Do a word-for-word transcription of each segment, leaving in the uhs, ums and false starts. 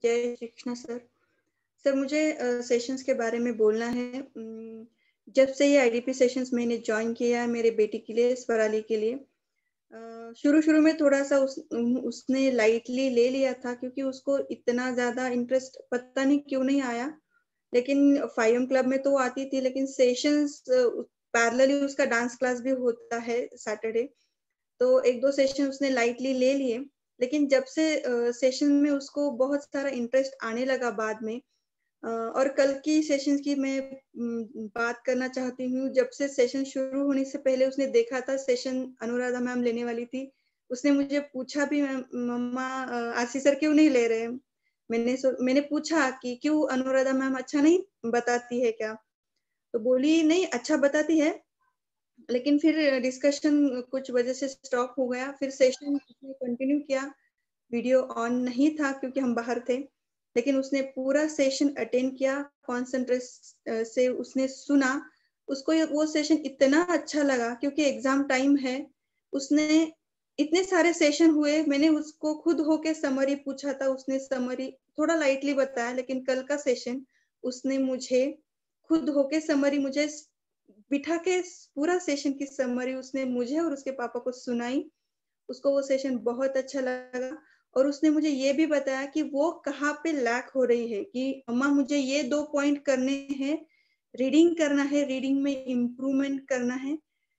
जय Shri Krishna sir. Sir मुझे sessions के बारे में बोलना है। उम, जब से ये आईडीपी सेशंस मैंने जॉइन किया है मेरे बेटी के लिए, स्वराली के लिए, अ, शुरू-शुरू में थोड़ा-सा उस उम, उसने लाइटली ले लिया था क्योंकि उसको इतना ज़्यादा इंटरेस्ट पता नहीं क्यों नहीं आया। लेकिन फाइव एम क्लब में तो वो आती थी, लेकिन सेशंस पैरेलली उसका डांस क्लास भी होता है सैटरडे, तो एक दो सेशन उसने लाइटली ले लिए। लेकिन जब से अ, सेशन में उसको बहुत सारा इंटरेस्ट आने लगा बाद में, अ, और कल की सेशंस की मैं उम, बात करना चाहती हूँ। जब से सेशन शुरू होने से पहले उसने देखा था सेशन अनुराधा मैम लेने वाली थी। उसने मुझे पूछा भी, मैम मम्मा अ, आशी सर क्यों नहीं ले रहे हैं? मैंने सो मैंने पूछा कि क्यों अनुराधा मैम अच्छा नहीं बताती है क्या? तो बोली नहीं अच्छा बताती है, लेकिन फिर डिस्कशन कुछ वजह से स्टॉप हो गया। फिर सेशन उसने कंटिन्यू किया। वीडियो ऑन नहीं था क्योंकि हम बाहर थे, लेकिन उसने पूरा सेशन अटेंड किया, कॉन्संट्रेट अ, से उसने सुना। उसको ये वो सेशन इतना अच्छा लगा क्योंकि एग्ज़ाम टाइम है। उसने इतने सारे सेशन हुए, मैंने उसको खुद होके समरी पूछा था, उसने समरी थोड़ा लाइटली बताया, लेकिन कल का सेशन उसने मुझे खुद होके समरी मुझे स बिठा के पूरा सेशन की समरी उसने मुझे और उसके पापा को सुनाई। उसको वो सेशन बहुत अच्छा लगा और उसने मुझे ये भी बताया कि वो कहाँ पे लैक हो रही है, कि मम्मा मुझे ये दो पॉइंट करने हैं, रीडिंग करना है, रीडिंग में इम्प्रूवमेंट करना है।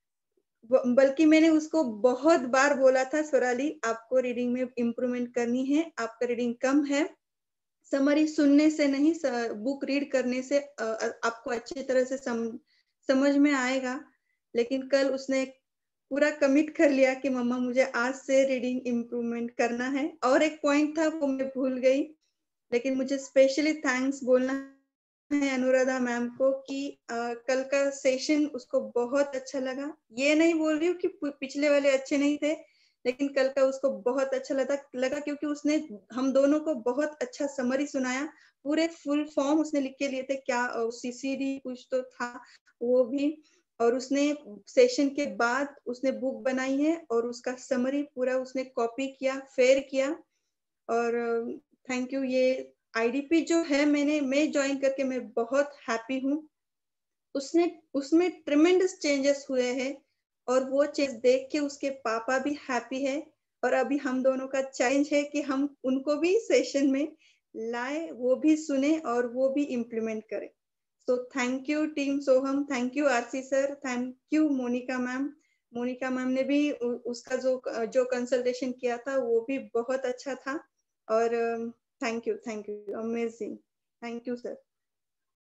ब बल्कि मैंने उसको बहुत बार बोला था, स्वराली आपको रीडिंग में इम्प्रूवमेंट करनी है, आपका रीडिंग कम है। समरी सुनने से नहीं, स बुक रीड करने से अ अ, आपको अच्छी तरह से सम समझ में आएगा। लेकिन कल उसने पूरा कमिट कर लिया कि मम्मा मुझे आज से रीडिंग इम्प्रूवमेंट करना है। और एक पॉइंट था वो मैं भूल गई, लेकिन मुझे स्पेशली थैंक्स बोलना है अनुराधा मैम को कि अ, कल का सेशन उसको बहुत अच्छा लगा। ये नहीं बोल रही हूँ कि प पिछले वाले अच्छे नहीं थे, लेकिन कल का उसको बहुत अच्छा लगा लगा क्योंकि उसने हम दोनों को बहुत अच्छा समरी सुनाया। पूरे फुल फॉर्म उसने लिख के लिए थे, क्या अ, सीसीडी कुछ तो था वो भी, और उसने सेशन के बाद उसने बुक बनाई है और उसका समरी पूरा उसने कॉपी किया, फेयर किया। और थैंक यू। ये आईडीपी जो है मैंने मैं जॉइन करके मैं बहुत हैप्पी हूँ। उसने उसमें ट्रेमेंडस चेंजेस हुए हैं और वो चीज़ देख के उसके पापा भी हैप्पी है। और अभी हम दोनों का चैलेंज है कि हम उनको भी सेशन में लाएँ, वो भी सुने और वो भी इम्प्लीमेंट करें। So thank you team Soham, thank you RC sir, thank you Monica ma'am. Monica ma'am ने भी उ उसका जो अ, जो कंसल्टेशन किया था वो भी बहुत अच्छा था। और thank you, thank you, amazing. Thank you sir.